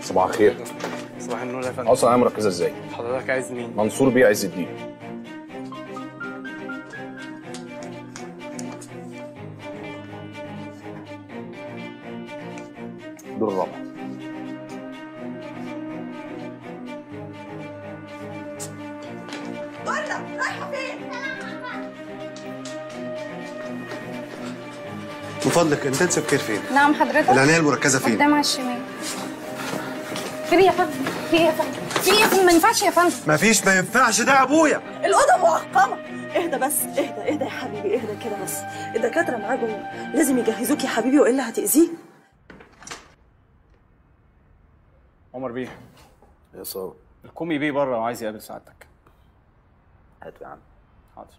صباح الخير. صباح النور يا فندم. اصلا انا مركزه ازاي؟ حضرتك عايز مين؟ منصور بيه عز الدين. دور الرابع. رايحه فين؟ من فضلك انتنسيف كير فين؟ نعم حضرتك. العناية المركزة فين؟ قدام على الشمال. فين يا فندم؟ في ايه يا فندم؟ في ايه يا فندم؟ ما ينفعش يا فندم. ما ينفعش، ده ابويا. الاوضه معقمه. اهدى بس، اهدى يا حبيبي، اهدى كده بس. الدكاتره معاه جوه، لازم يجهزوك يا حبيبي والا هتاذيه. عمر بيه. يا صاوي. الكومي بيه بره وعايز يقابل سعادتك. هات يا عم. حاضر.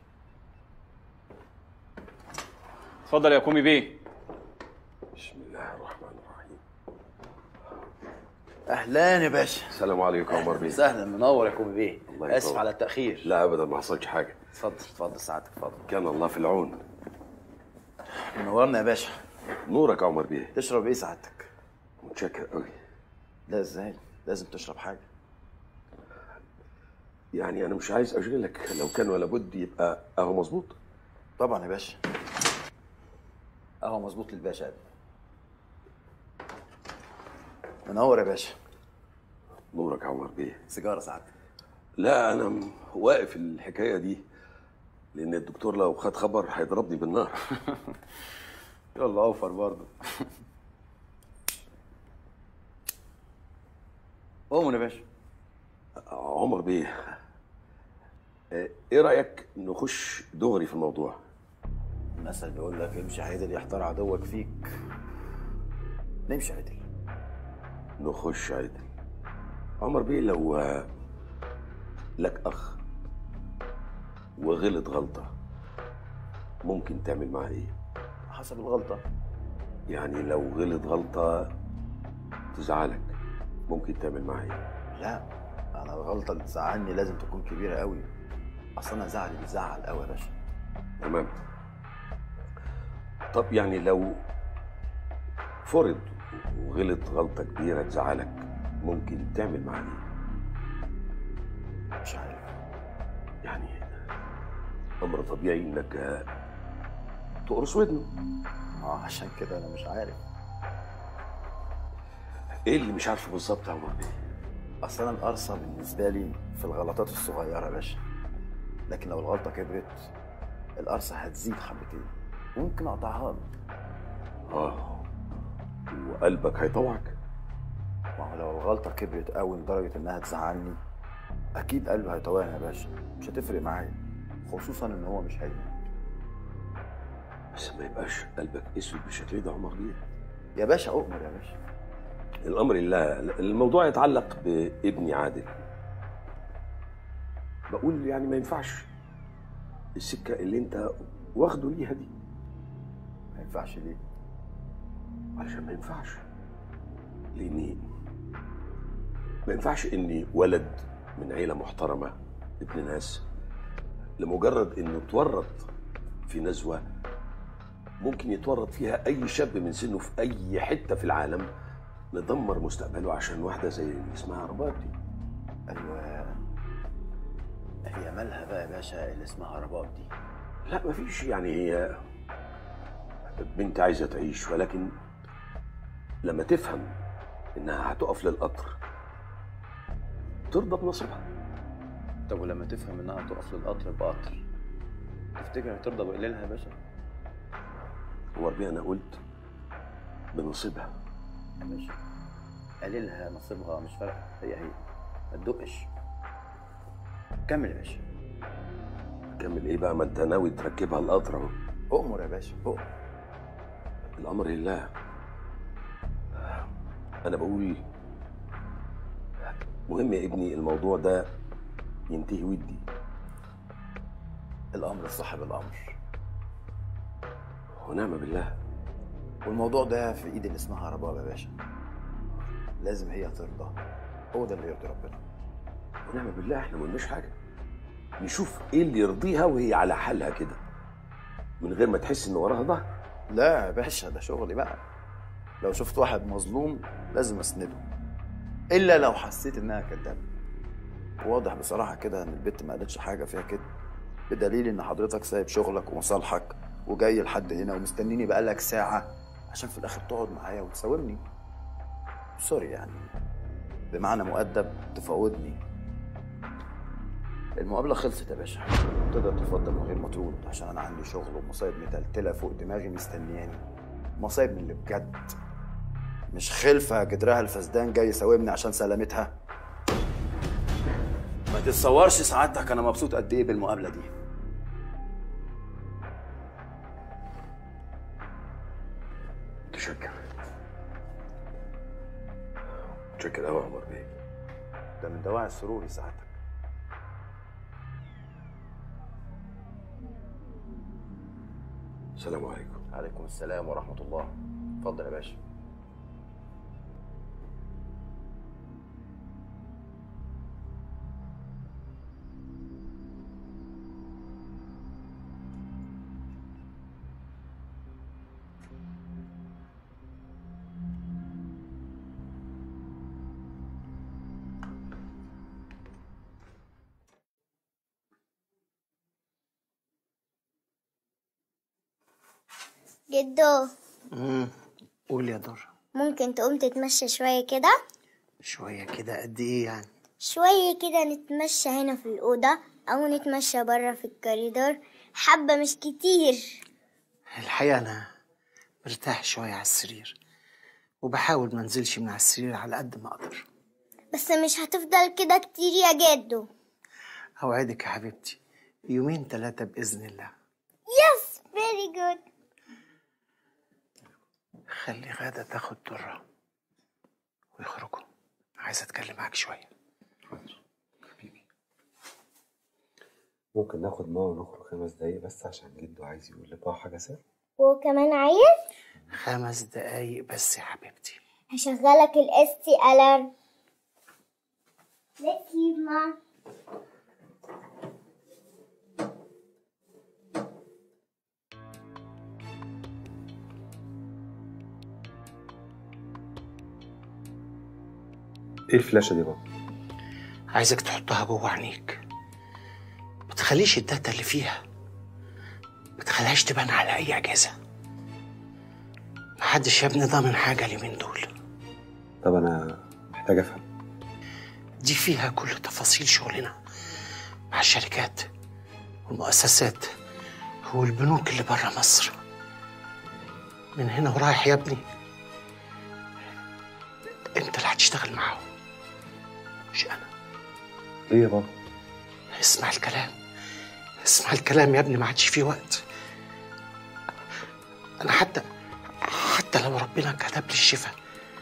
اتفضل يا كومي بيه. بسم الله الرحمن الرحيم. اهلا يا باشا. السلام عليكم يا عمر بيه. سهلا، منور يا كومي بيه. الله اسف يطول. على التاخير. لا ابدا، ما حصلش حاجه. اتفضل سعادتك، اتفضل. كان الله في العون. منورنا يا باشا. نورك يا عمر بيه. تشرب ايه سعادتك؟ متشكر قوي. لا ازاي؟ لازم تشرب حاجه. يعني انا مش عايز اشغلك، لو كان ولا بد يبقى اهو مظبوط. طبعا يا باشا. اهو مظبوط للباشا قد. منور يا باشا. نورك يا عمر بيه. سيجاره سعادتك. لا انا واقف الحكايه دي لان الدكتور لو خد خبر هيضربني بالنار. يلا اوفر برضه. قوموا يا باشا. عمر بيه، ايه رايك نخش دغري في الموضوع؟ المثل بيقول لك امشي عدل يحتار عدوك فيك. نمشي عدل. نخش عدل. عمر بيه، لو لك اخ وغلط غلطه ممكن تعمل معاه ايه؟ حسب الغلطه. يعني لو غلط غلطه تزعلك ممكن تعمل معاه ايه؟ لا، انا الغلطه اللي تزعلني لازم تكون كبيره قوي. اصل انا زعلي بيزعل قوي يا باشا. تمام. طب يعني لو فرض وغلط غلطه كبيره تزعلك ممكن تعمل معاه ايه؟ مش عارف. يعني امر طبيعي انك تقرص ودنه. عشان كده انا مش عارف. ايه اللي مش عارفه بالظبط يا عمر بيه؟ اصل انا القرصه بالنسبه لي في الغلطات الصغيره يا باشا، لكن لو الغلطه كبرت القرصه هتزيد حبتين وممكن اقطعها له. وقلبك هيطوعك؟ ما هو لو الغلطه كبرت قوي لدرجه انها تزعلني اكيد قلبي هيطوعني يا باشا، مش هتفرق معايا، خصوصا ان هو مش هيموت. بس ما يبقاش قلبك اسود بالشكل ده يا عمر بيه. يا باشا اؤمر يا باشا. الامر لله. الموضوع يتعلق بابني عادل. بقول يعني ما ينفعش السكه اللي انت واخده ليها دي. ما ينفعش ليه؟ علشان ما ينفعش. لاني ما ينفعش اني ولد من عيله محترمه ابن ناس لمجرد انه اتورط في نزوه ممكن يتورط فيها اي شاب من سنه في اي حته في العالم، ندمر مستقبله عشان واحده زي اللي اسمها رباب دي. ايوه. هي مالها بقى يا باشا اللي اسمها رباب دي؟ لا مفيش، يعني هي بنت عايزه تعيش، ولكن لما تفهم انها هتقف للقطر ترضى بنصيبها. طب ولما تفهم انها تقف للقطر بقطر تفتكر هترضى بقليلها يا باشا؟ هو بيه انا قلت بنصيبها يا باشا. قليلها نصيبها مش فارقه، هي ما تدقش. كمل يا باشا. كمل ايه بقى؟ ما انت ناوي تركبها القطر اهو. اؤمر يا باشا اؤمر. الامر لله. انا بقول مهم يا ابني الموضوع ده ينتهي ودي. الامر صاحب الامر ونعم بالله. والموضوع ده في ايد اللي اسمها رباب يا باشا، لازم هي ترضى، هو ده اللي يرضي ربنا. ونعم بالله. احنا ما قلناش حاجه، نشوف ايه اللي يرضيها وهي على حالها كده من غير ما تحس ان وراها ظهر. لا يا باشا، ده شغلي بقى. لو شفت واحد مظلوم لازم اسنده، الا لو حسيت انها كدابه. واضح بصراحه كده ان البت ما قالتش حاجه فيها كده، بدليل ان حضرتك سايب شغلك ومصالحك وجاي لحد هنا ومستنيني بقالك ساعه عشان في الاخر تقعد معايا وتساومني. سوري يعني، بمعنى مؤدب تفاوضني. المقابله خلصت يا باشا، تقدر تفضل من غير ما ترد، عشان انا عندي شغل ومصايب متلتله فوق دماغي مستنياني، مصايب من اللي بجد، مش خلفه جدرها الفسدان جاي يساومني عشان سلامتها. ما تتصورش سعادتك انا مبسوط قد ايه بالمقابله دي. متشكر متشكر قوي يا عمر بيه. ده من دواعي السرور سعادتك. السلام عليكم. عليكم السلام ورحمه الله. اتفضل يا باشا. جدو، قول يا دور. ممكن تقوم تتمشى شوية كده؟ شوية كده قد ايه يعني؟ شوية كده نتمشى هنا في الأوضة أو نتمشى برا في الكوريدور، حبة مش كتير. الحقيقة أنا مرتاح شوية على السرير، وبحاول ما انزلش من على السرير على قد ما أقدر. بس مش هتفضل كده كتير يا جدو. أوعدك يا حبيبتي 2 3 بإذن الله. يس، فيري جود. خلي غادة تاخد درة ويخرجوا، عايز أتكلم معاك شوية. حبيبي، ممكن ناخد ماما ونخرج 5 دقايق بس عشان جدو عايز يقول لبابا حاجة سر؟ وكمان عايز؟ 5 دقايق بس يا حبيبتي. هشغلك الاستي ألارم. Let's leave, Mom. ايه الفلاشة دي بابا؟ عايزك تحطها جوه عينيك، ما تخليش الداتا اللي فيها، ما تخليهاش تبان على أي أجهزة. محدش يا ابني ضامن حاجة اليومين دول. طب أنا محتاج أفهم. دي فيها كل تفاصيل شغلنا مع الشركات والمؤسسات والبنوك اللي برا مصر. من هنا ورايح يا ابني انت اللي هتشتغل معاهم مش انا. ايه يا بابا؟ اسمع الكلام، اسمع الكلام يا ابني، ما عادش فيه وقت. انا حتى لو ربنا كتب لي الشفاء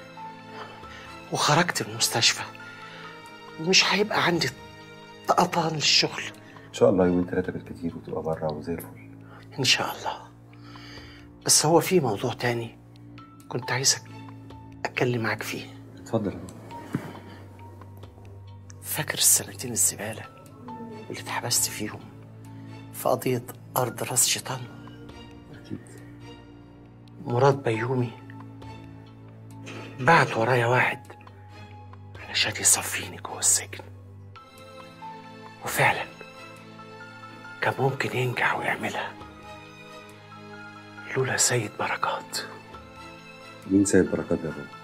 وخرجت من المستشفى مش هيبقى عندي طقطان للشغل. ان شاء الله 2 3 بالكتير وتبقى بره وزي الفل ان شاء الله. بس هو في موضوع تاني كنت عايزك اتكلم معاك فيه. اتفضل. فاكر السنتين الزباله اللي اتحبست فيهم في قضيه ارض راس شيطان؟ اكيد. مراد بيومي بعت ورايا واحد علشان يصفيني جوه السجن، وفعلا كان ممكن ينجح ويعملها لولا سيد بركات. مين سيد بركات ده يا بابا؟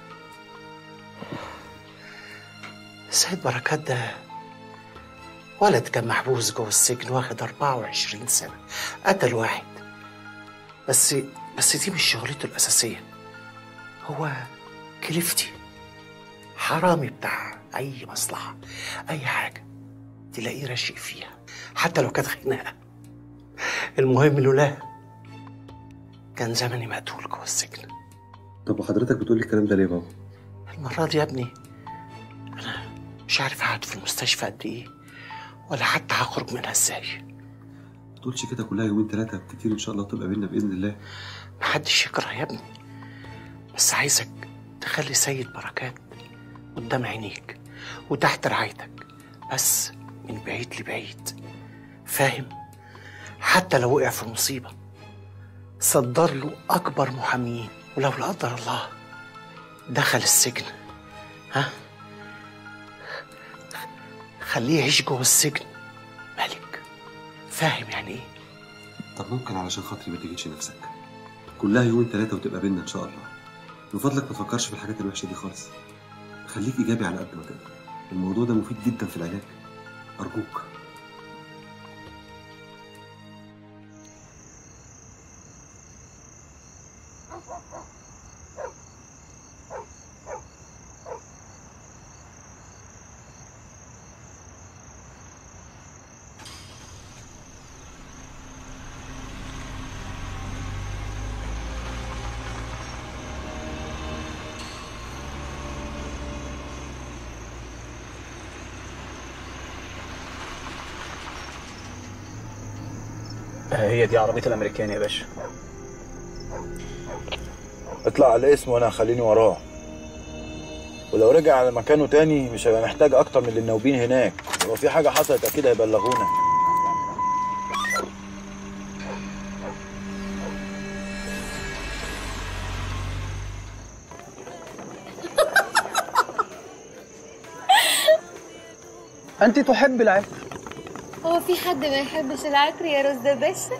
سيد بركات ده ولد كان محبوس جوه السجن واخد 24 سنة، قتل واحد. بس دي مش شغلته الأساسية، هو كليفتي، حرامي بتاع أي مصلحة، أي حاجة تلاقيه راشق فيها حتى لو كانت خناقة. المهم لولاه كان زمني مقتول جوه السجن. طب وحضرتك بتقولي الكلام ده ليه بابا؟ المرة دي يا ابني أنا مش عارف هقعد في المستشفى قد إيه ولا حتى هخرج منها إزاي. ما تقولش كده، كلها 2 3 بالكتير إن شاء الله تبقى بينا بإذن الله. محدش يكره يا ابني، بس عايزك تخلي سيد بركات قدام عينيك وتحت رعايتك، بس من بعيد لبعيد، فاهم؟ حتى لو وقع في مصيبة صدر له أكبر محاميين، ولو لا قدر الله دخل السجن، ها، خليه يعيش جوه السجن ملك. فاهم يعني ايه؟ طب ممكن علشان خاطري ما تجيش نفسك، كلها يومين 3 وتبقى بينا ان شاء الله. من فضلك ما تفكرش في الحاجات الوحشه دي خالص، خليك ايجابي على قد ما تقدر. الموضوع ده مفيد جدا في العلاج، ارجوك. هي دي عربية الأمريكان يا باشا. اطلع على الاسم وانا هخليني وراه، ولو رجع على مكانه تاني مش هيبقى محتاج اكتر من اللي النوبين هناك، ولو في حاجة حصلت اكيد هيبلغونا. أنت تحب العطر. هو في حد ما يحبش العطر يا رزدة باشا؟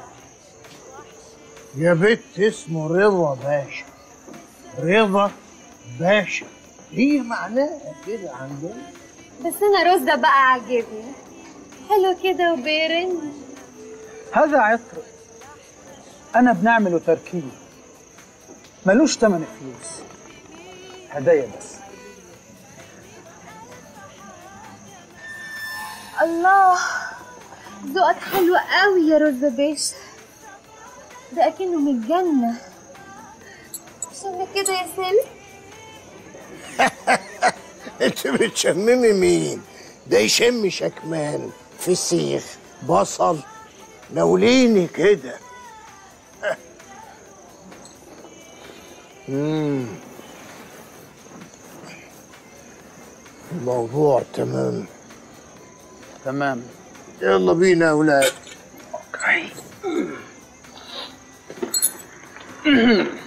يا بنت اسمه رضا باشا، رضا باشا هي معناها كده عندنا. بس أنا رزدة بقى عاجبني، حلو كده وبيرن. هذا عطر أنا بنعمله تركيب، ملوش تمن فلوس، هدايا بس. الله، ذوقك حلو قوي يا رزدة باشا، ده أكنه من الجنة. شم كده يا سالم. انت بتشممي مين؟ ده يشم شكمان، فسيخ، بصل، ناوليني كده. الموضوع تمام. تمام، يلا بينا يا ولاد. اوكي.